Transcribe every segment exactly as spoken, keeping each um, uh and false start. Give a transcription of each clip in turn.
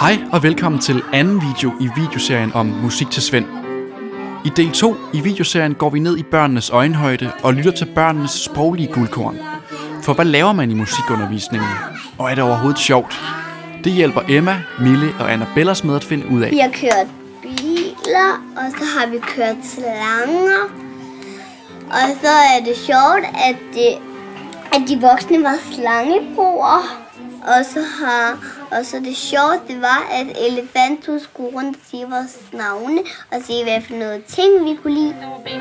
Hej og velkommen til anden video i videoserien om musik til Svend. I del to i videoserien går vi ned i børnenes øjenhøjde og lytter til børnenes sproglige guldkorn. For hvad laver man i musikundervisningen? Og er det overhovedet sjovt? Det hjælper Emma, Mille og Annabellas med at finde ud af. Vi har kørt biler, og så har vi kørt slanger. Og så er det sjovt, at, det, at de voksne var slangebrugere. Og så har og så det sjoveste var, at Elefantus skulle rundt og sige vores navne og sige, hvad for noget ting vi kunne lide.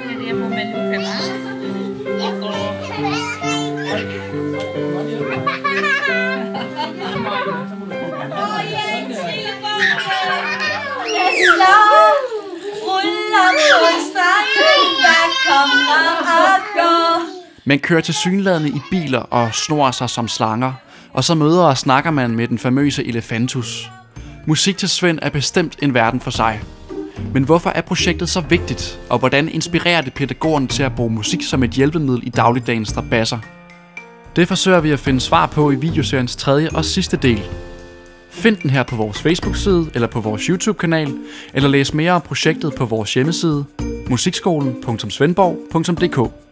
Man kører tilsyneladende i biler og snor sig som slanger, og så møder og snakker man med den famøse Elefantus. Musik til Svend er bestemt en verden for sig. Men hvorfor er projektet så vigtigt, og hvordan inspirerer det pædagogerne til at bruge musik som et hjælpemiddel i dagligdagens strabasser? Det forsøger vi at finde svar på i videoseriens tredje og sidste del. Find den her på vores Facebook-side eller på vores YouTube-kanal, eller læs mere om projektet på vores hjemmeside musikskolen punktum svendborg punktum d k.